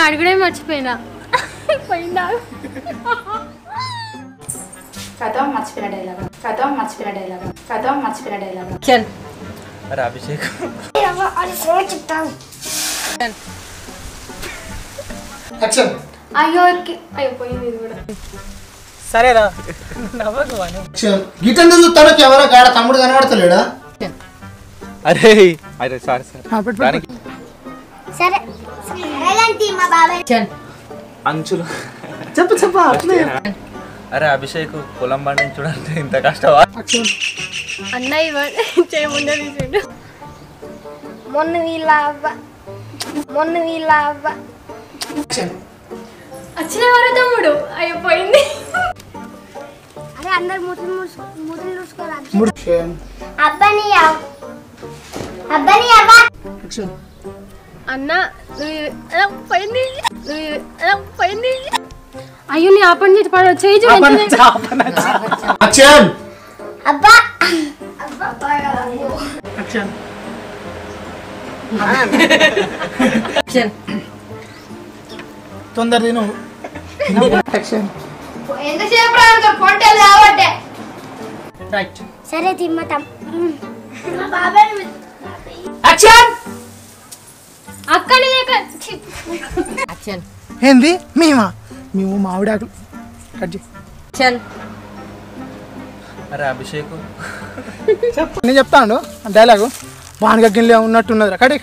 అడగడే మర్చిపోయినా పోయిందా కథం మర్చిపోయిన డైలాగ్ చల్ అరే అభిషేక్ చెప్తాను యాక్షన్ అయ్యో అయ్యో పోయింది ఇది కూడా సరేరా నవ్వకు యాక్షన్ గిటన్ చూస్తాను ఎవరో గాడ తమ్ముడు కనబడతలేడా అరే అరే సారీ దానికి సరే మా బాబాయ్ చల్ అంచులు చెప్పు అరే అభిషేక్ పొలం పండించుడంటే ఇంత కష్టమా యాక్షన్ అన్న చేయముందే తీసిండు మొన్న వీళ్ళ అవ్వ యాక్షన్ వచ్చిన వారు తమ్ముడు అయ్యో పోయింది అరే అందరు ముద్దులు చూసుకోరా యాక్షన్ అబ్బని అవ్వ యాక్షన్ అన్న పోయింది అయ్యో నీ ఆపని చేసి పడ చేయి యాక్షన్ అబ్బా యాక్షన్ చల్ తొందర తిను యాక్షన్ ఎంతసేపు పొంటలు కాబట్టి రైట్ సరే తిమ్మతాం మా బాబాయ్ యాక్షన్ అక్కడి యాక్షన్ ఏంది మేము మామిడాకులు కట్ చేయి చల్ అరే అభిషేక్ చెప్పు నేను చెప్తాను డైలాగు బాగా గిన్నె ఉన్నట్టున్నదిరా కడి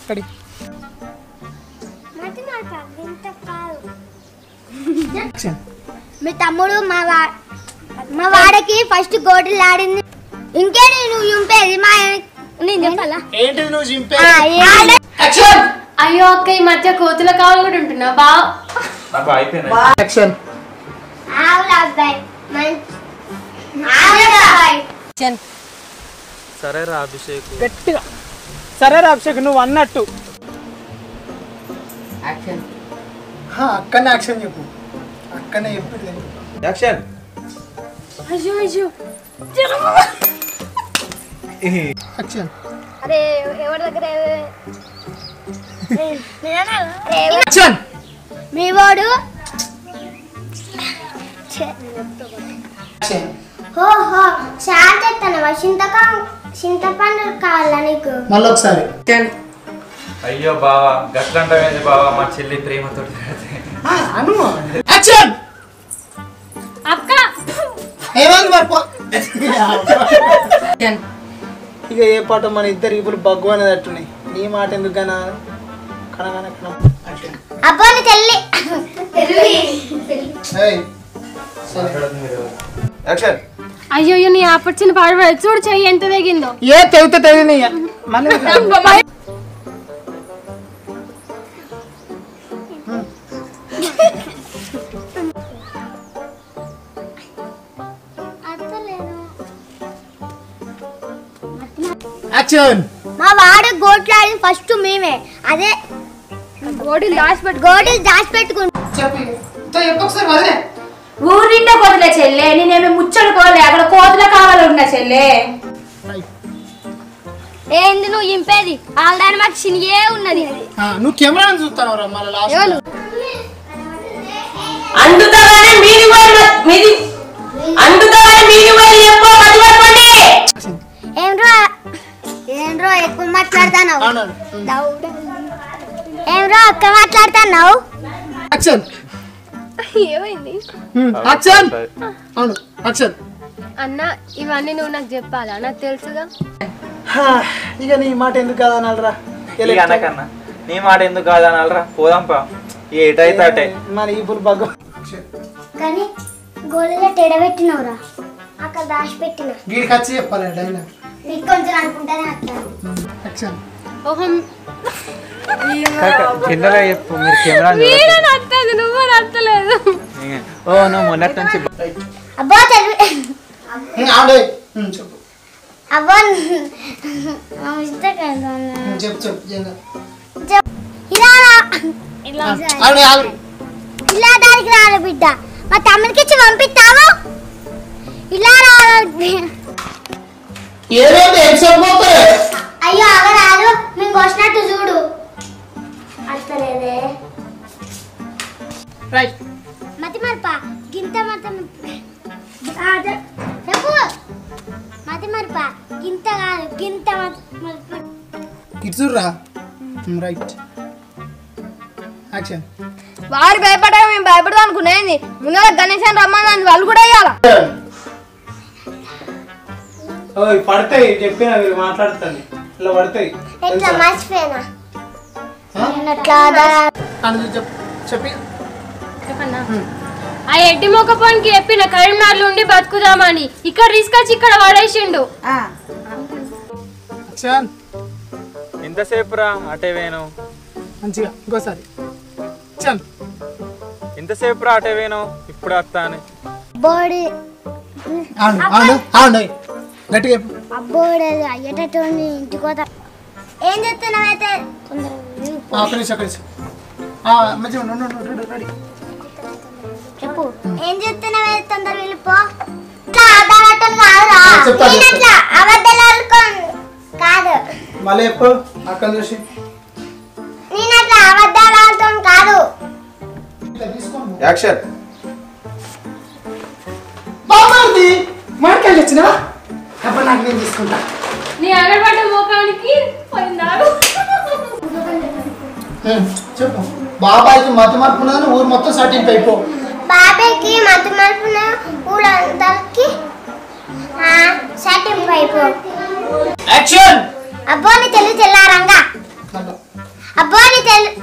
యాక్షన్ మీ తమ్ముడు మా వాడకి ఫస్ట్ గోడలు ఆడింది ఇంకే నేను చింపేది నేను చెప్పాలా ఏంటిది నువ్వు చింపే ఏంటి? యాక్షన్ అయ్యో అక్క ఈ మధ్య కోతుల కావాలి కూడా ఉంటున్నా నాకు అయిపోయినా యాక్షన్ ఆవుల అబ్బాయి ఆవుల అబ్బాయి చల్ సరేరా అభిషేక్ గట్టిగా సరేరా అభిషేక్ నువ్వు అన్నట్టు యాక్షన్ అక్కడనే యాక్షన్ చెప్పు అక్కడనే చెప్పు యాక్షన్ అయ్యో యాక్షన్ అరే ఎవరి దగ్గర యాక్షన్ మీ వాడు యాక్షన్ ఓహో శాంతనవా చింతపండు కావాలా నీకు మళ్ళీ ఒకసారి చల్ అయ్యో బావా గట్లంటే బావా మా చెల్లి ప్రేమతో అను యాక్షన్ అక్క ఏమైంది మరి చల్ ఇక ఏ పాట మన ఇద్దరు ఇప్పుడు బగ్గు అనేది అట్టున్నాయి నీ మాట ఎందుకు కన అబ్బో నీ తెల్లి యాక్షన్ అయ్యో నీ ఆపర్చిన పాడబడ చూడు చెయ్యి ఎంత తెగిందో ఏ తెగితే తెగినాయి మళ్ళీ యాక్షన్ మా వాడు గోట్లాడింది ఫస్ట్ మేమే అదే గోడీలు గోడలు దాచిపెట్టుకుంటాం చెప్పి ఒకసారి వదిలే ఊరిండే కోతులే చెల్లె నేనేమి ముచ్చడు కోలే అక్కడ కోతుల కావాలి ఉన్నా చెల్లె ఏంది నువ్వు ఇంపేది ఆల్రెడీ మాకు సినిగే ఉన్నది నువ్వు కెమెరా చూస్తావు రా మళ్ళీ లాస్ట్ అందుతాగానే మీది ఎక్కువ మర్చిపోకండి ఏంట్రో ఎక్కువ మాట్లాడతావు ఏంట్రో ఒక్క మాట్లాడతావు యాక్షన్ ఏమైంది యాక్షన్ అవును యాక్షన్ అన్న ఇవన్నీ నువ్వు నాకు చెప్పాలా నాకు తెలుసుగా ఇక నీ మాట ఎందుకు కాదనాలరా అనకన్నా నీ మాట ఎందుకు కాదనాలరా పోదాంపా ఏటైతే అటే మరి ఇప్పుడు బగ్గు కానీ గోళలో తెడబెట్టినవురా అక్కడ దాచిపెట్టిన వీడికి వచ్చి చెప్పాలి డైలాగ్ నీకు కొంచెం అనుకుంటానే యాక్షన్ ఓహం చిన్నగా చెప్పు మీరు కెమెరా నచ్చదు నువ్వు నచ్చలేదు ఓ నువ్వు మొన్నటి నుంచి అబ్బో తెలివి చెప్పు అబ్బో చెప్పు ఇలా దానికి రాదు బిడ్డ మా తమ్ముడికి ఇచ్చి పంపిస్తాము ఇలా అయ్యో అగరాదు మేము కోసినట్టు చూడు అర్థలేదే రైట్. మతి మరపా గింత మతం చెప్పు. మతి మరపా గింత కాదు గింత మరప. ఇట్సుర్రా. రైట్. యాక్షన్. వారు భయపడ్డా మేము భయపడదాం అనుకునేది ముందర గణేశన్ రమ్మని వాళ్ళు కూడా అయ్యాల. ఓయ్ పడతాయి చెప్పినా మీరు మాట్లాడుతాను ఇలా పడతాయి. ఎట్లా మర్చిపోయినా చెప్పి చెప్పన్నా ఆ ఎడ్డి మొక్కపోనికి చెప్పిన కరీంనగర్లో ఉండి బతుకుదామని ఇక్కడ తీసుకొచ్చి ఇక్కడ పడేసిండు. యాక్షన్. ఇంతసేపు రా అటే వేను మంచిగా ఇంకోసారి. యాక్షన్. ఇంతసేపు రా అటే వేను ఇప్పుడు వస్తా అని బోడి ఆడు ఆడు ఆడు గట్టిగా చెప్పు. అబ్బోడు అయ్యేటట్టు ఇంటికి పోతా. ఏం చెప్తున్నావైతే ఒక్క నిమిషం మంచిగా రెడీ. చెప్పు. ఏం చెప్తున్నావైతే తొందర వెళ్ళిపో. అబద్ధాలు కాదు మళ్ళీ చెప్పు అక్కడ చూసి. నేను అట్లా అబద్ధాలతో కాదు. యాక్షన్. బాగుంది మార్కెట్ వచ్చినా అప్పుడు నాకు నేను తీసుకుంటా. నీ అగడబడ్డ మోకానికి పోయిందాడు. చెప్పు. బాబాయ్కి మత మార్పున్నదని ఊరు మొత్తం సర్టింగ్ అయిపో. బాబాయ్కి మత మార్పున ఊరందరికి సర్టింగ్ అయిపో. యాక్షన్. అబ్బో నీ తెలుగు తెల్లారంగా. అబ్బో నీ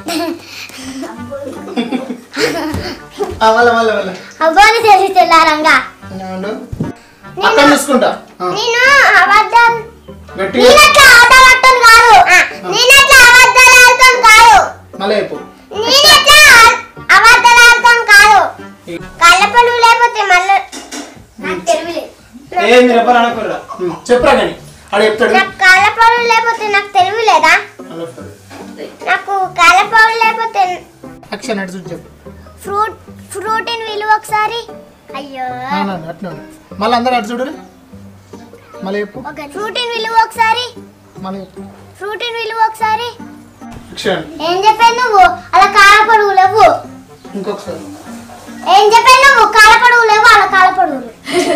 అబ్బో నీ తెలుగు తెల్లారంగా. అక్కడ తీసుకుంటా. నేను అబద్ధాలు గట్టిగా నేనట్లా ఆటలాడటం కాదు. నేనట్లా అబద్ధాలాడటం కాదు. మళ్ళీ చెప్పు. నేనట్లా అబద్ధాలాడటం కాదు. కళ్ళపడు లేకపోతే మళ్ళీ నాకు తెలియలేదు. ఏంది రెప్పలు అనకూడదా చెప్పురా కానీ ఆడ చెప్తాడు. నాకు కళ్ళపడు లేకపోతే నాకు తెలియలేదా? నాకు కళ్ళపడు లేకపోతే యాక్షన్ అటు చూసి చెప్పు. ఫ్రూట్ ఇన్ విలువ ఒకసారి. అయ్యో అట్లా మళ్ళీ అందరూ అటు చూడరు. మళ్ళీ చెప్పు. ఫ్రూట్ ఇన్ విలువ ఒకసారి. మళ్ళీ చెప్పు. ఫ్రూట్ ఇన్ విలువ ఒకసారి. యాక్షన్. ఏం చెప్పాను నువ్వు? అలా కాలపడువు లేవు. ఇంకొకసారి. ఏం చెప్పాను నువ్వు? కాలపడువు లేవు అలా కాలపడువు.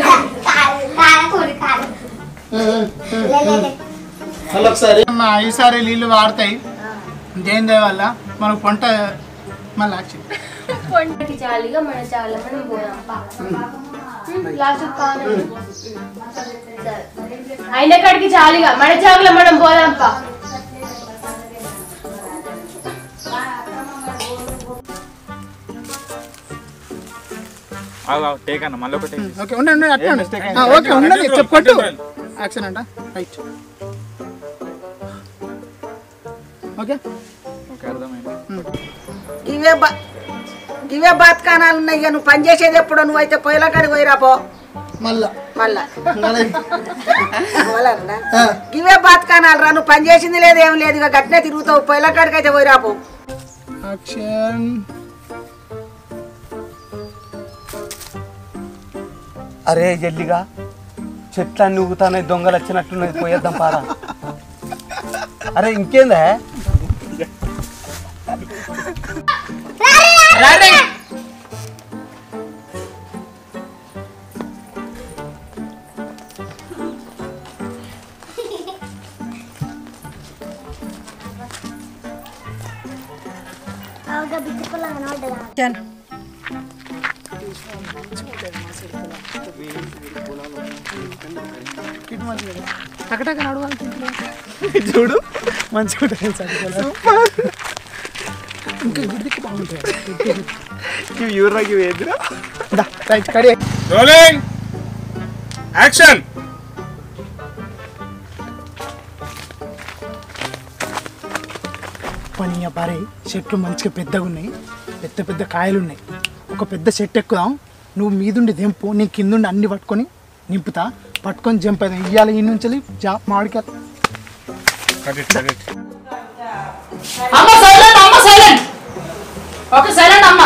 మళ్ళీ ఒకసారి. ఈసారి నీళ్ళు వాడతాయి దేని దే వల్ల మనకు పంట. మళ్ళీ యాక్షన్. పొంటకి చాలిగా మన చాలా మనం పోదాం. అయిన కాడికి చాలిగా మన చాగలో మనం పోదాంపా. టేక్ అన్న మళ్ళీ ఒకటి. ఓకే ఉండండి అట్లా ఓకే ఉండండి చెప్పుకోట్టు. యాక్షన్ అంట. రైట్. ఓకే ఇవే బతకానాలు ఉన్నాయి. ఇక నువ్వు పని చేసేది ఎప్పుడు? నువ్వైతే పొయ్యిల కాడికి పోయిరాపో. మళ్ళా మళ్ళా ఇవే బతకానాలు రా. నువ్వు పని చేసింది లేదు ఏం లేదు. ఇక గట్టినే తిరుగుతావు. పొయ్యిల కాడికి అయితే పోయిరాపో. యాక్షన్. అరే జల్లిగా చెట్లన్నీ ఊగుతానే దొంగలు వచ్చినట్టున్నది పోయేద్దాం పారా. అరే ఇంకేందా చూడు మంచిగా ఇంకా గుడికి బాగుంటుంది. యూర్రాకి వేద్దురా. రైట్ కడే. Rolling action. పని పారే చెట్లు మంచిగా పెద్దగా ఉన్నాయి. పెద్ద పెద్ద కాయలు ఉన్నాయి. ఒక పెద్ద చెట్టు ఎక్కుదాం. నువ్వు మీదుండి దింపు. నీ కిందుండి అన్ని పట్టుకొని నింపుతా. పట్టుకొని జంప్ అవుతాం. ఇవాళ ఈ నుంచి మామిడికి అమ్మ సైలెంట్. అమ్మ సైలెంట్. ఓకే సైలెంట్ అమ్మ.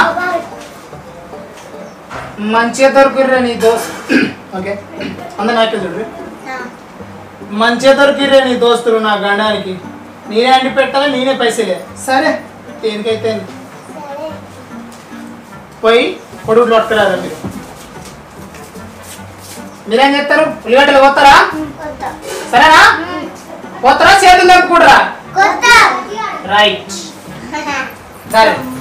మంచిగా దొరికిర్రా నీ దోస్తు. ఓకే అందరు నాకే చూడు. మంచిగా దొరికిర్రా నీ దోస్తులు నా గండానికి. నేనే అండి పెట్టాలి నేనే పైసలే. సరే దేనికైతే పోయి కొడుకులు పట్టుకురారు మీరు. మీరేం చేస్తారు? ఉల్లిగడ్డలు పోతారా? సరేనా? పోతారా చేతులు తెంపుకుంటారా? రైట్ సరే